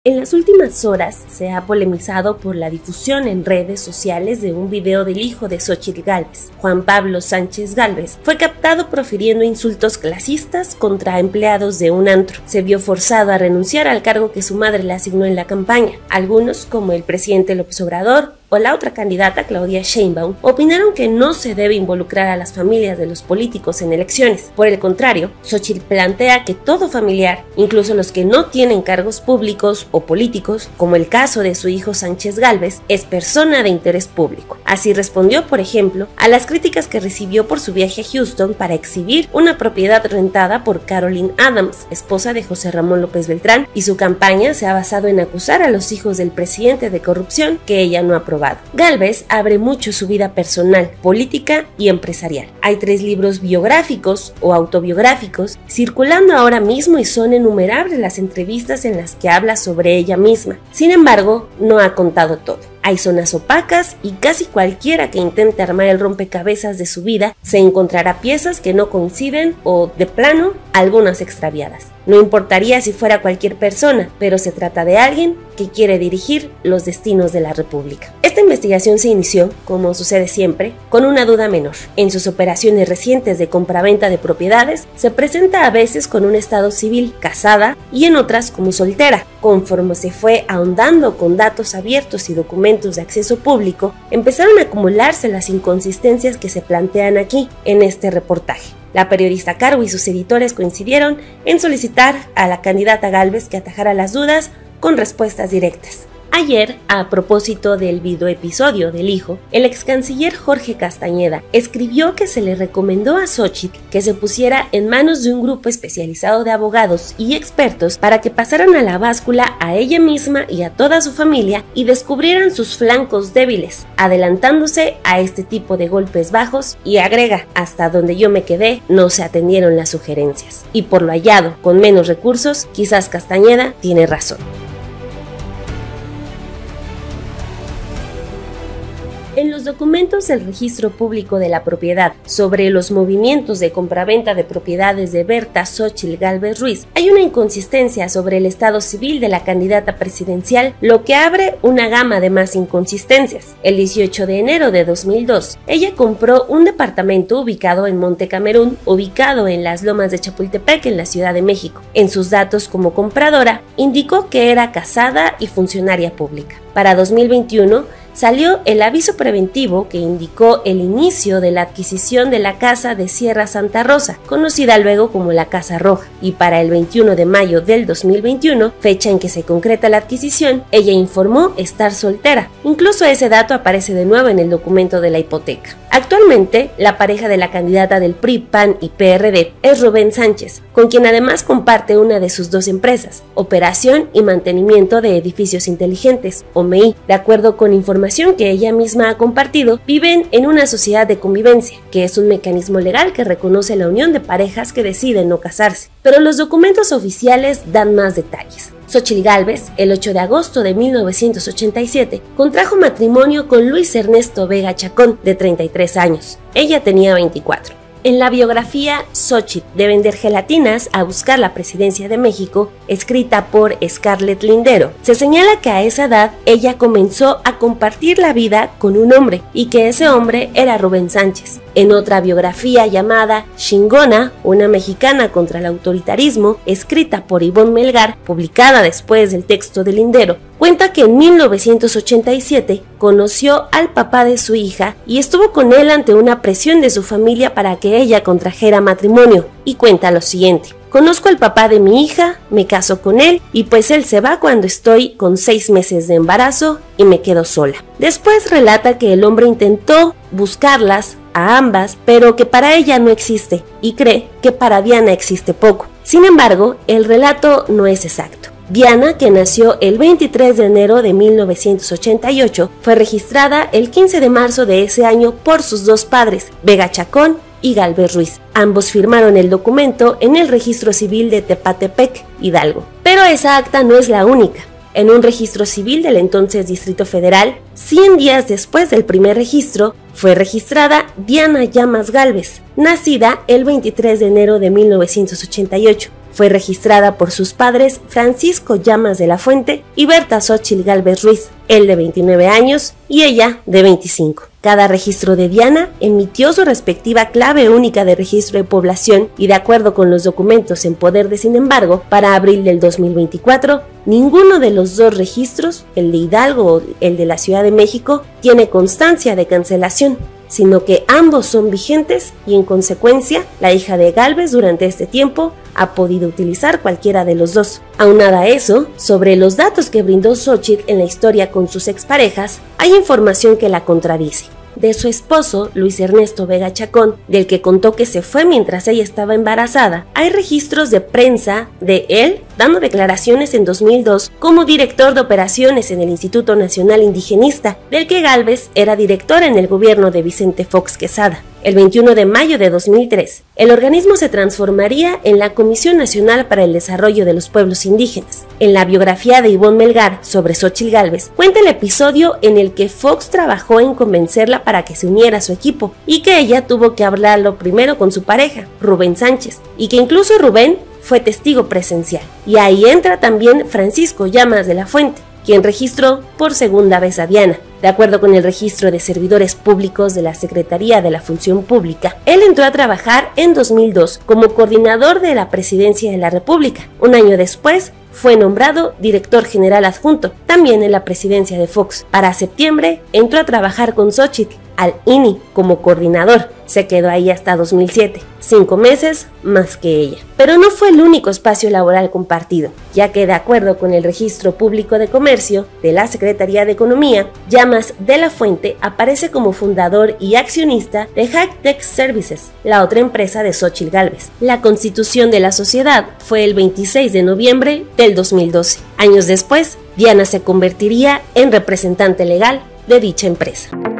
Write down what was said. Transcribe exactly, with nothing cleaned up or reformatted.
En las últimas horas se ha polemizado por la difusión en redes sociales de un video del hijo de Xóchitl Gálvez. Juan Pablo Sánchez Gálvez fue captado profiriendo insultos clasistas contra empleados de un antro. Se vio forzado a renunciar al cargo que su madre le asignó en la campaña. Algunos, como el presidente López Obrador o la otra candidata, Claudia Sheinbaum, opinaron que no se debe involucrar a las familias de los políticos en elecciones. Por el contrario, Xóchitl plantea que todo familiar, incluso los que no tienen cargos públicos o políticos, como el caso de su hijo Sánchez Gálvez, es persona de interés público. Así respondió, por ejemplo, a las críticas que recibió por su viaje a Houston para exhibir una propiedad rentada por Caroline Adams, esposa de José Ramón López Beltrán, y su campaña se ha basado en acusar a los hijos del presidente de corrupción que ella no aprobó. Gálvez abre mucho su vida personal, política y empresarial. Hay tres libros biográficos o autobiográficos circulando ahora mismo y son innumerables las entrevistas en las que habla sobre ella misma. Sin embargo, no ha contado todo. Hay zonas opacas y casi cualquiera que intente armar el rompecabezas de su vida se encontrará piezas que no coinciden o, de plano, algunas extraviadas. No importaría si fuera cualquier persona, pero se trata de alguien que quiere dirigir los destinos de la República. Esta investigación se inició, como sucede siempre, con una duda menor. En sus operaciones recientes de compraventa de propiedades, se presenta a veces con un estado civil, casada, y en otras como soltera. Conforme se fue ahondando con datos abiertos y documentos de acceso público, empezaron a acumularse las inconsistencias que se plantean aquí, en este reportaje. La periodista Caro y sus editores coincidieron en solicitar a la candidata Gálvez que atajara las dudas con respuestas directas. Ayer, a propósito del videoepisodio del hijo, el ex canciller Jorge Castañeda escribió que se le recomendó a Xóchitl que se pusiera en manos de un grupo especializado de abogados y expertos para que pasaran a la báscula a ella misma y a toda su familia y descubrieran sus flancos débiles, adelantándose a este tipo de golpes bajos, y agrega: hasta donde yo me quedé no se atendieron las sugerencias. Y por lo hallado, con menos recursos, quizás Castañeda tiene razón. En los documentos del Registro Público de la Propiedad sobre los movimientos de compraventa de propiedades de Berta Xóchitl Gálvez Ruiz, hay una inconsistencia sobre el estado civil de la candidata presidencial, lo que abre una gama de más inconsistencias. El dieciocho de enero de dos mil dos, ella compró un departamento ubicado en Monte Camerún, ubicado en las Lomas de Chapultepec, en la Ciudad de México. En sus datos como compradora, indicó que era casada y funcionaria pública. Para dos mil veintiuno, salió el aviso preventivo que indicó el inicio de la adquisición de la casa de Sierra Santa Rosa, conocida luego como la Casa Roja, y para el veintiuno de mayo del dos mil veintiuno, fecha en que se concreta la adquisición, ella informó estar soltera. Incluso ese dato aparece de nuevo en el documento de la hipoteca. Actualmente, la pareja de la candidata del P R I, P A N y P R D es Rubén Sánchez, con quien además comparte una de sus dos empresas, Operación y Mantenimiento de Edificios Inteligentes, O M I. De acuerdo con información que ella misma ha compartido, viven en una sociedad de convivencia, que es un mecanismo legal que reconoce la unión de parejas que deciden no casarse. Pero los documentos oficiales dan más detalles. Xóchitl Gálvez, el ocho de agosto de mil novecientos ochenta y siete, contrajo matrimonio con Luis Ernesto Vega Chacón, de treinta y tres años. Ella tenía veinticuatro. En la biografía Xóchitl de vender gelatinas a buscar la presidencia de México, escrita por Scarlett Lindero, se señala que a esa edad ella comenzó a compartir la vida con un hombre y que ese hombre era Rubén Sánchez. En otra biografía llamada Chingona, una mexicana contra el autoritarismo, escrita por Ivonne Melgar, publicada después del texto de Lindero, cuenta que en mil novecientos ochenta y siete conoció al papá de su hija y estuvo con él ante una presión de su familia para que ella contrajera matrimonio, y cuenta lo siguiente: conozco al papá de mi hija, me caso con él y pues él se va cuando estoy con seis meses de embarazo y me quedo sola. Después relata que el hombre intentó buscarlas a ambas, pero que para ella no existe, y cree que para Diana existe poco. Sin embargo, el relato no es exacto. Diana, que nació el veintitrés de enero de mil novecientos ochenta y ocho, fue registrada el quince de marzo de ese año por sus dos padres, Vega Chacón y Gálvez Ruiz. Ambos firmaron el documento en el registro civil de Tepatepec, Hidalgo. Pero esa acta no es la única. En un registro civil del entonces Distrito Federal, cien días después del primer registro, fue registrada Diana Llamas Gálvez, nacida el veintitrés de enero de mil novecientos ochenta y ocho. Fue registrada por sus padres Francisco Llamas de la Fuente y Berta Xóchitl Gálvez Ruiz, él de veintinueve años y ella de veinticinco. Cada registro de Diana emitió su respectiva clave única de registro de población y, de acuerdo con los documentos en poder de Sin embargo, para abril del dos mil veinticuatro, ninguno de los dos registros, el de Hidalgo o el de la Ciudad de México, tiene constancia de cancelación, sino que ambos son vigentes y, en consecuencia, la hija de Gálvez durante este tiempo ha podido utilizar cualquiera de los dos. Aunada a eso, sobre los datos que brindó Xóchitl en la historia con sus exparejas, hay información que la contradice. De su esposo, Luis Ernesto Vega Chacón, del que contó que se fue mientras ella estaba embarazada, hay registros de prensa de él dando declaraciones en dos mil dos como director de operaciones en el Instituto Nacional Indigenista, del que Gálvez era director en el gobierno de Vicente Fox Quesada. El veintiuno de mayo de dos mil tres, el organismo se transformaría en la Comisión Nacional para el Desarrollo de los Pueblos Indígenas. En la biografía de Ivonne Melgar sobre Xóchitl Gálvez, cuenta el episodio en el que Fox trabajó en convencerla para que se uniera a su equipo y que ella tuvo que hablarlo primero con su pareja, Rubén Sánchez, y que incluso Rubén fue testigo presencial. Y ahí entra también Francisco Llamas de la Fuente, quien registró por segunda vez a Diana. De acuerdo con el registro de servidores públicos de la Secretaría de la Función Pública, él entró a trabajar en dos mil dos como coordinador de la Presidencia de la República. Un año después, fue nombrado director general adjunto, también en la presidencia de Fox. Para septiembre, entró a trabajar con Xóchitl al I N I como coordinador. Se quedó ahí hasta dos mil siete, cinco meses más que ella. Pero no fue el único espacio laboral compartido, ya que de acuerdo con el Registro Público de Comercio de la Secretaría de Economía, Llamas de la Fuente aparece como fundador y accionista de Hightech Services, la otra empresa de Xóchitl Gálvez. La constitución de la sociedad fue el veintiséis de noviembre del dos mil doce. Años después, Diana se convertiría en representante legal de dicha empresa.